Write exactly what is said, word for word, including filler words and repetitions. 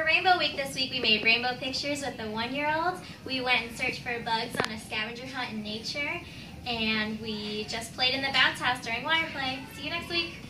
Rainbow Week this week. We made rainbow pictures with the one-year-old. We went and searched for bugs on a scavenger hunt in nature. And we just played in the bounce house during water play. See you next week.